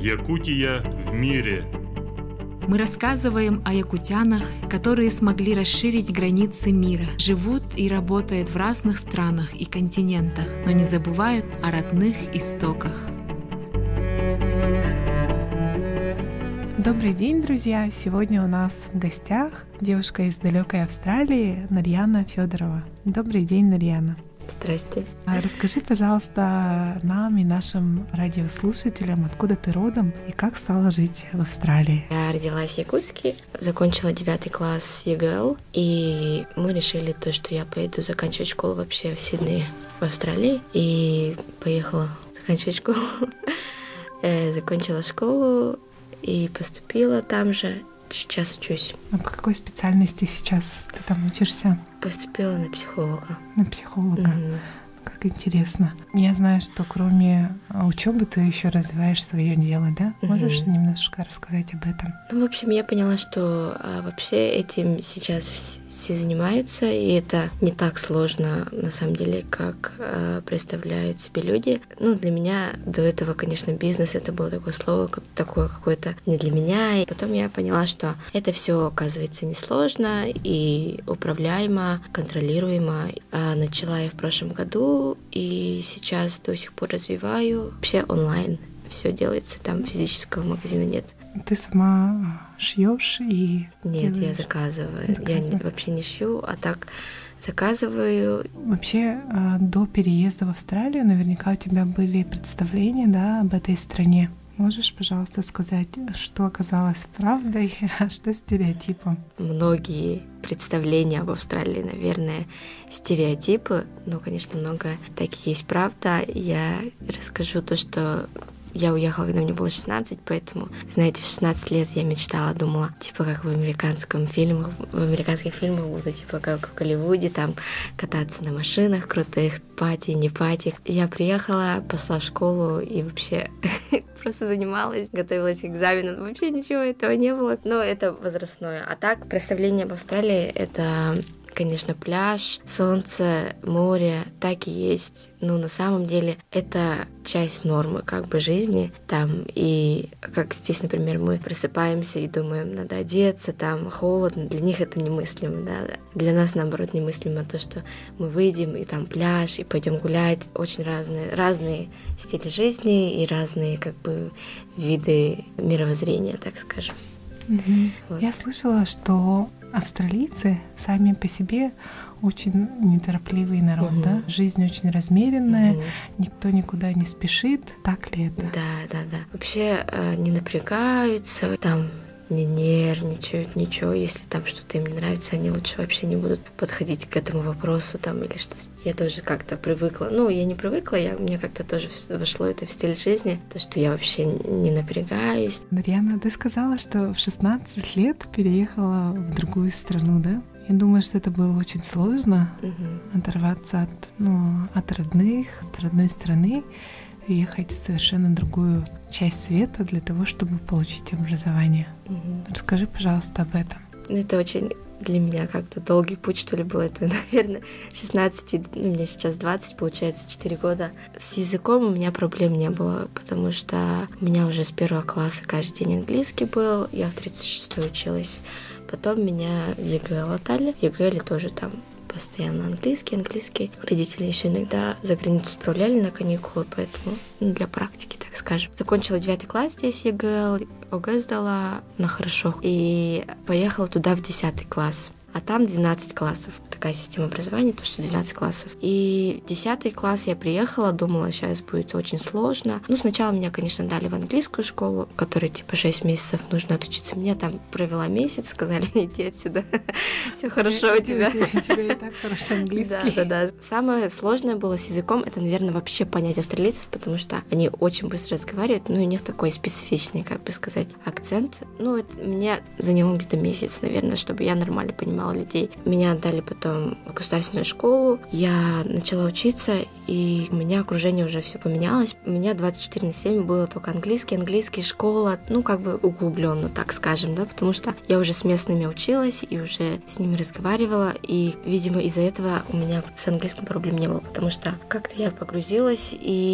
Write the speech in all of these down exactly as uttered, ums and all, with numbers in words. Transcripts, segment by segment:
Якутия в мире. Мы рассказываем о якутянах, которые смогли расширить границы мира, живут и работают в разных странах и континентах, но не забывают о родных истоках. Добрый день, друзья! Сегодня у нас в гостях девушка из далекой Австралии Нарьяна Федорова. Добрый день, Нарьяна. Здрасте. Расскажи, пожалуйста, нам и нашим радиослушателям, откуда ты родом и как стала жить в Австралии. Я родилась в Якутске, закончила девятый класс ЕГЭЛ, и мы решили то, что я поеду заканчивать школу вообще в Сиднее, в Австралии, и поехала заканчивать школу. Закончила школу и поступила там же. Сейчас учусь. А по какой специальности сейчас ты там учишься? Поступила на психолога. На психолога. Mm-hmm. Как интересно. Я знаю, что кроме учебы ты еще развиваешь свое дело, да? Mm-hmm. Можешь немножко рассказать об этом? Ну, в общем, я поняла, что а, вообще этим сейчас все занимаются, и это не так сложно, на самом деле, как а, представляют себе люди. Ну, для меня до этого, конечно, бизнес — это было такое слово, такое какое-то не для меня. И потом я поняла, что это все оказывается несложно и управляемо, контролируемо. А начала я в прошлом году, и сейчас до сих пор развиваю. Вообще онлайн все делается, там физического магазина нет. Ты сама шьешь и... Нет, делаешь? я заказываю. Заказываю. Я не, вообще не шью, а так заказываю. Вообще, до переезда в Австралию наверняка у тебя были представления, да, об этой стране. Можешь, пожалуйста, сказать, что оказалось правдой, а что стереотипом? Многие представления об Австралии, наверное, стереотипы, но, конечно, много таких есть правда. Я расскажу то, что я уехала, когда мне было шестнадцать, поэтому, знаете, в шестнадцать лет я мечтала, думала, типа как в американском фильме, в американских фильмах буду, типа как в Голливуде, там кататься на машинах крутых, пати, не пати. Я приехала, пошла в школу и вообще просто занималась, готовилась к экзаменам. Вообще ничего этого не было. Но это возрастное. А так, представление об Австралии — это, конечно, пляж, солнце, море, так и есть. Но на самом деле это часть нормы как бы жизни там. И как здесь, например, мы просыпаемся и думаем, надо одеться, там холодно. Для них это немыслимо, да. Для нас, наоборот, немыслимо то, что мы выйдем, и там пляж, и пойдем гулять. Очень разные, разные стили жизни и разные как бы виды мировоззрения, так скажем. Mm-hmm. Вот. Я слышала, что австралийцы сами по себе очень неторопливый народ, uh-huh. да? Жизнь очень размеренная, uh-huh. никто никуда не спешит. Так ли это? Да, да, да. Вообще э, не напрягаются, там не нервничают, ничего. Если там что-то им не нравится, они лучше вообще не будут подходить к этому вопросу там или что-то. Я тоже как-то привыкла. Ну, я не привыкла, я, мне как-то тоже вошло это в стиль жизни, то, что я вообще не напрягаюсь. Нарьяна, ты сказала, что в шестнадцать лет переехала в другую страну, да? Я думаю, что это было очень сложно uh-huh. оторваться от, ну, от родных, от родной страны, и ехать в совершенно другую часть света для того, чтобы получить образование. Uh-huh. Расскажи, пожалуйста, об этом. Ну, это очень для меня как-то долгий путь, что ли, был. Это, наверное, шестнадцать, ну, мне сейчас двадцать, получается, четыре года. С языком у меня проблем не было, потому что у меня уже с первого класса каждый день английский был, я в тридцать шестой училась. Потом меня в ЕГЭЛ отдали. В ЕГЭЛе тоже там постоянно английский, английский. Родители еще иногда за границу справляли на каникулы, поэтому ну, для практики, так скажем. Закончила девятый класс здесь ЕГЭЛ, ОГЭ сдала на хорошо и поехала туда в десятый класс. А там двенадцать классов. Такая система образования, то что двенадцать классов. И в десятый класс я приехала, думала, сейчас будет очень сложно. Ну, сначала меня, конечно, дали в английскую школу, в которой типа шесть месяцев нужно отучиться. Меня там провела месяц, сказали, иди отсюда, все хорошо у тебя. У тебя и так хороший английский. Да, да, да. Самое сложное было с языком, это, наверное, вообще понять австралийцев, потому что они очень быстро разговаривают, ну, и у них такой специфичный, как бы сказать, акцент. Ну, это, мне заняло где-то месяц, наверное, чтобы я нормально понимала людей. Меня отдали потом потом в государственную школу. Я начала учиться, и у меня окружение уже все поменялось. У меня двадцать четыре на семь было только английский, английский, школа, ну, как бы углубленно, так скажем, да, потому что я уже с местными училась и уже с ними разговаривала, и, видимо, из-за этого у меня с английским проблем не было, потому что как-то я погрузилась,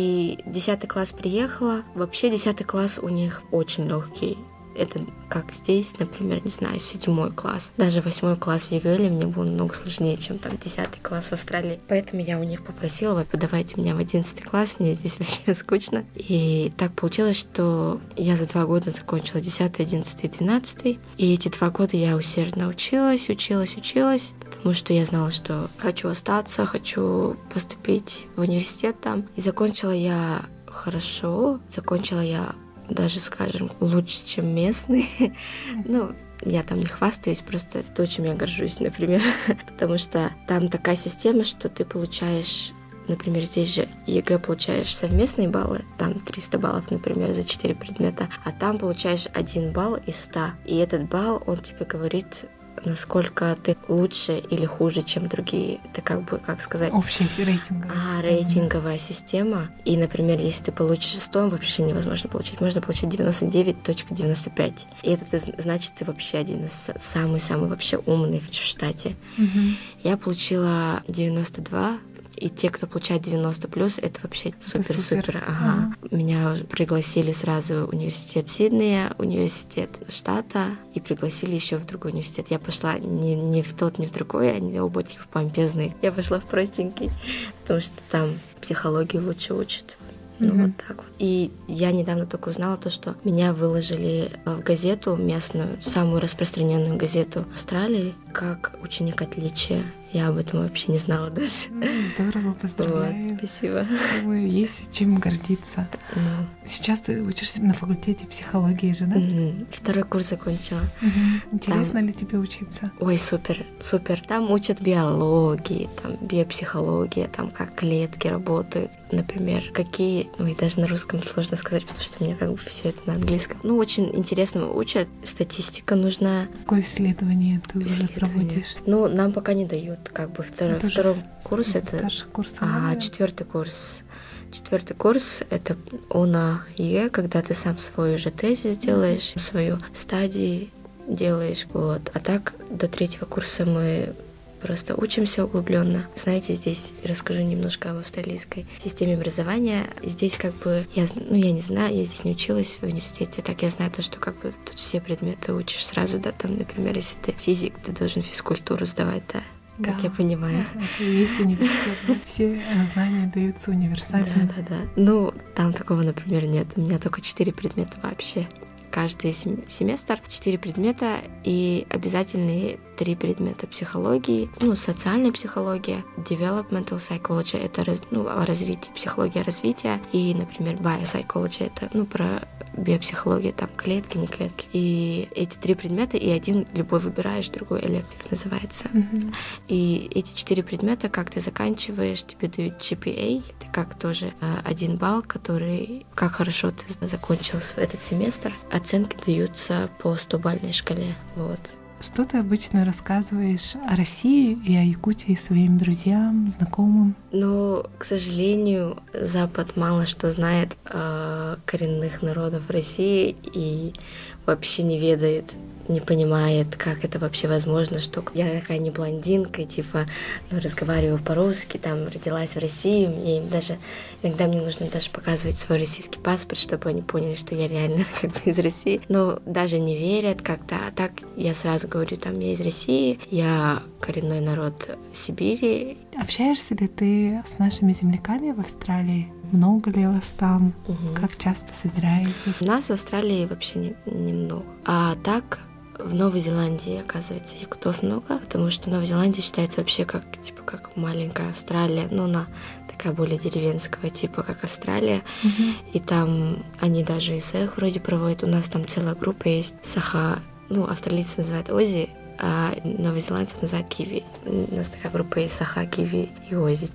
и десятый класс приехала. Вообще десятый класс у них очень легкий. Это как здесь, например, не знаю, седьмой класс. Даже восьмой класс в ЕГЭ мне было намного сложнее, чем там десятый класс в Австралии. Поэтому я у них попросила: вы подавайте меня в одиннадцатый класс, мне здесь вообще скучно. И так получилось, что я за два года закончила десятый, одиннадцатый, двенадцатый. И эти два года я усердно училась, училась, училась, потому что я знала, что хочу остаться, хочу поступить в университет там. И закончила я хорошо, закончила я даже, скажем, лучше, чем местный. Ну, я там не хвастаюсь, просто то, чем я горжусь, например. Потому что там такая система, что ты получаешь, например, здесь же ЕГЭ получаешь совместные баллы, там триста баллов, например, за четыре предмета, а там получаешь один балл из ста. И этот балл, он тебе говорит, насколько ты лучше или хуже, чем другие. Это как бы, как сказать... Общая рейтинговая а, система. рейтинговая система. И, например, если ты получишь сто, вообще невозможно получить. Можно получить девяносто девять целых девяносто пять сотых. И это ты, значит, ты вообще один из самый-самый вообще умный в штате. Угу. Я получила девяносто два. И те, кто получает девяносто плюс, это вообще супер-супер. Супер. Ага. Ага. Меня пригласили сразу в университет Сиднея, университет штата, и пригласили еще в другой университет. Я пошла не, не в тот, не в другой, они оба такие помпезные. Я пошла в простенький, потому что там психологию лучше учат. Ну, mm-hmm. вот так вот. И я недавно только узнала то, что меня выложили в газету местную, самую распространенную газету Австралии, как ученик отличия. Я об этом вообще не знала даже. Ну, здорово, поздравляю. Вот, спасибо. Думаю, есть чем гордиться. Ну. Сейчас ты учишься на факультете психологии же, да? Угу. Второй курс закончила. Угу. Интересно там... ли тебе учиться? Ой, супер, супер. Там учат биологии, там биопсихология, там как клетки работают. Например, какие... Ой, даже на русском сложно сказать, потому что мне как бы все это на английском. Ну, очень интересно учат. Статистика нужна. Какое исследование ты уже проводишь? Ну, нам пока не дают. Как бы второй, второй курс это... Старший курс. А, четвертый курс. Четвертый курс — это ОНА ЕГЭ, когда ты сам свой уже тезис делаешь, mm-hmm. свою стадию делаешь. Вот. А так до третьего курса мы просто учимся углубленно. Знаете, здесь расскажу немножко об австралийской системе образования. Здесь как бы, я, ну я не знаю, я здесь не училась в университете, так я знаю то, что как бы тут все предметы учишь сразу, да, там, например, если ты физик, ты должен физкультуру сдавать, да. Как да. я понимаю. Это и есть университет, да? Все знания даются универсально. Да, да, да. Ну, там такого, например, нет. У меня только четыре предмета вообще. Каждый семестр четыре предмета и обязательные три предмета психологии, ну, социальная психология, developmental psychology, это ну, развитие, психология развития, и, например, biopsychology, это ну, про биопсихологию, там клетки, не клетки. И эти три предмета, и один любой выбираешь, другой электив называется. Mm-hmm. И эти четыре предмета, как ты заканчиваешь, тебе дают джи пи эй, это как тоже один балл, который, как хорошо ты закончил этот семестр. Оценки даются по сто-бальной шкале. Вот. Что ты обычно рассказываешь о России и о Якутии своим друзьям, знакомым? Ну, к сожалению, Запад мало что знает о коренных народов России и вообще не ведает, не понимает, как это вообще возможно, что я такая не блондинка, типа, ну, разговариваю по-русски, там, родилась в России, мне даже, иногда мне нужно даже показывать свой российский паспорт, чтобы они поняли, что я реально как бы из России. Но даже не верят как-то, а так я сразу говорю, там, я из России, я коренной народ Сибири. Общаешься ли ты с нашими земляками в Австралии? Много ли вас там? Угу. Как часто собираетесь? Нас в Австралии вообще немного. Не а так, в Новой Зеландии, оказывается, якутов много, потому что Новая Зеландия считается вообще как, типа, как маленькая Австралия, ну, она такая более деревенского типа, как Австралия, mm-hmm. и там они даже и сэх вроде проводят, у нас там целая группа есть, саха, ну, австралийцы называют Ози, а новозеландцы называют киви. У нас такая группа есть саха, киви и Ози.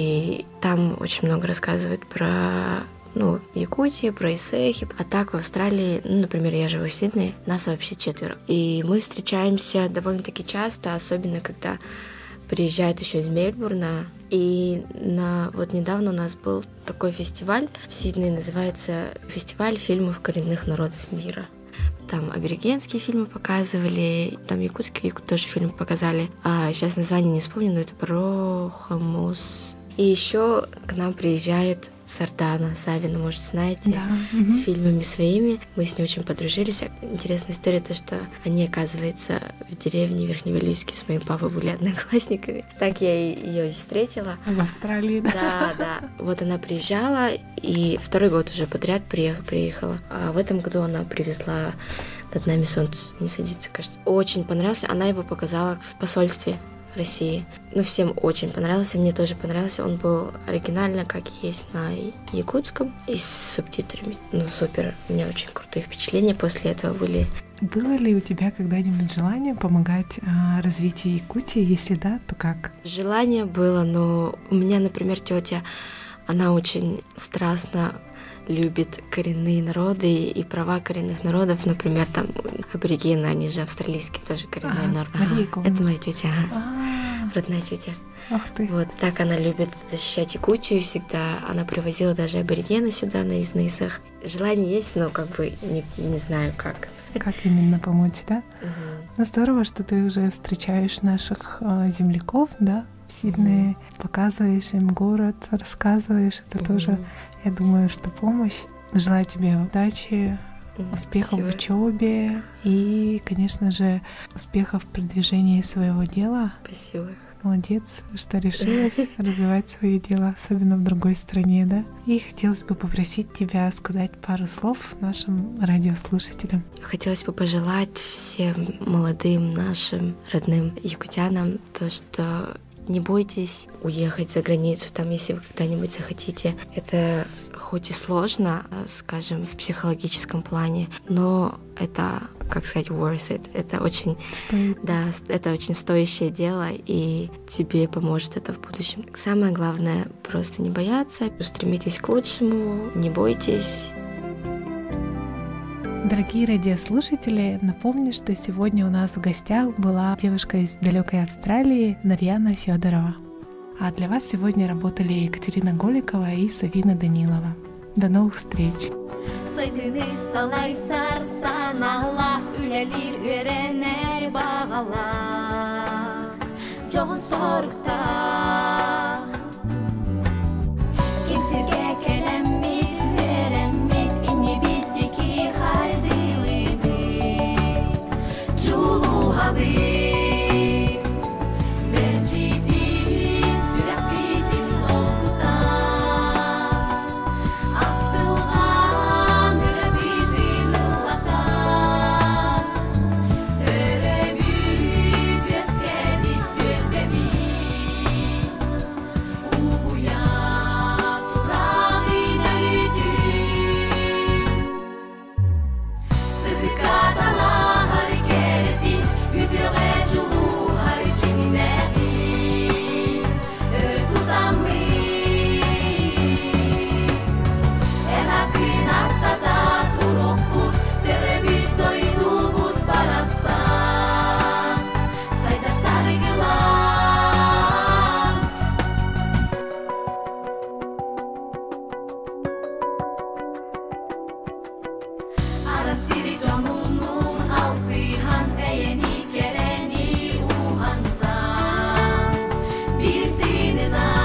И там очень много рассказывают про ну, Якутию, про Исэхи. А так в Австралии, ну, например, я живу в Сиднее, нас вообще четверо. И мы встречаемся довольно-таки часто, особенно когда приезжают еще из Мельбурна. И на, вот недавно у нас был такой фестиваль в Сиднее, называется «Фестиваль фильмов коренных народов мира». Там аборигенские фильмы показывали, там якутские тоже фильмы показали. А сейчас название не вспомню, но это про Хамус. И еще к нам приезжает Сардана Савина, может, знаете, да. с фильмами своими. Мы с ней очень подружились. Интересная история, то, что они, оказывается, в деревне Верхневилюйске с моим папой были одноклассниками. Так я ее и встретила. В Австралии, да? Да, да. Вот она приезжала, и второй год уже подряд приехала. приехала. А в этом году она привезла «Над нами солнце не садится», кажется. Очень понравился. Она его показала в посольстве России. Ну, всем очень понравился, мне тоже понравился. Он был оригинально, как есть на якутском, и с субтитрами. Ну, супер. У меня очень крутые впечатления после этого были. Было ли у тебя когда-нибудь желание помогать а, развитию Якутии? Если да, то как? Желание было, но у меня, например, тетя, она очень страстно любит коренные народы и права коренных народов. Например, там аборигены, они же австралийские тоже коренные а, народы. Ага, это моя тетя, а, родная тетя. Ах ты. Вот так она любит защищать Якутию всегда. Она привозила даже аборигены сюда на изнысах. Желание есть, но как бы не, не знаю как. Как именно помочь, да? Угу. Ну здорово, что ты уже встречаешь наших э, земляков, да, в Сиднее, mm-hmm. показываешь им город, рассказываешь. Это mm-hmm. тоже, я думаю, что помощь. Желаю тебе удачи, mm-hmm. успехов Спасибо. В учебе и, конечно же, успехов в продвижении своего дела. Спасибо. Молодец, что решилась развивать свое дело, особенно в другой стране, да? И хотелось бы попросить тебя сказать пару слов нашим радиослушателям. Хотелось бы пожелать всем молодым нашим родным якутянам то, что не бойтесь уехать за границу, там, если вы когда-нибудь захотите. Это хоть и сложно, скажем, в психологическом плане, но это, как сказать, worth it. Это очень, Стоит. Да, это очень стоящее дело, и тебе поможет это в будущем. Самое главное — просто не бояться, устремитесь к лучшему, не бойтесь. Дорогие радиослушатели, напомню, что сегодня у нас в гостях была девушка из далекой Австралии Нарьяна Федорова. А для вас сегодня работали Екатерина Голикова и Савина Данилова. До новых встреч! Bir dinina